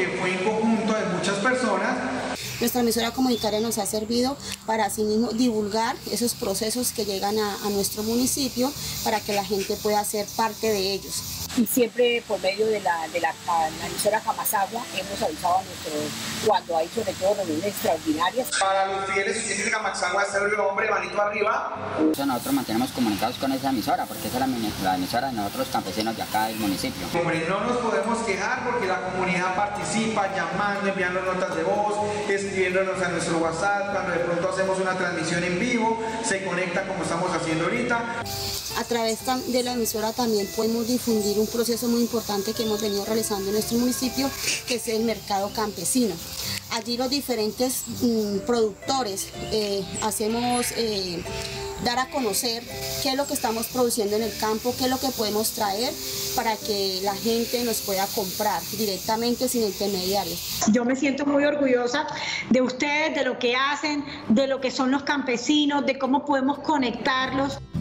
porque fue en conjunto de muchas personas. Nuestra emisora comunitaria nos ha servido para asimismo divulgar esos procesos que llegan a nuestro municipio para que la gente pueda ser parte de ellos. Y siempre por medio de la emisora Camasagua hemos avisado a cuando hay sobre todo reuniones extraordinarias. Para los fieles oyentes de Camasagua, este es el hombre, manito arriba. Nosotros mantenemos comunicados con esa emisora porque esa es la emisora de nosotros campesinos de acá del municipio. Hombre, no nos podemos quejar porque la comunidad participa llamando, enviando notas de voz, escribiéndonos a nuestro WhatsApp, cuando de pronto hacemos una transmisión en vivo, se conecta como estamos haciendo ahorita. A través de la emisora también podemos difundir un proceso muy importante que hemos venido realizando en nuestro municipio, que es el mercado campesino. Allí los diferentes productores hacemos dar a conocer qué es lo que estamos produciendo en el campo, qué es lo que podemos traer para que la gente nos pueda comprar directamente sin intermediarios. Yo me siento muy orgullosa de ustedes, de lo que hacen, de lo que son los campesinos, de cómo podemos conectarlos.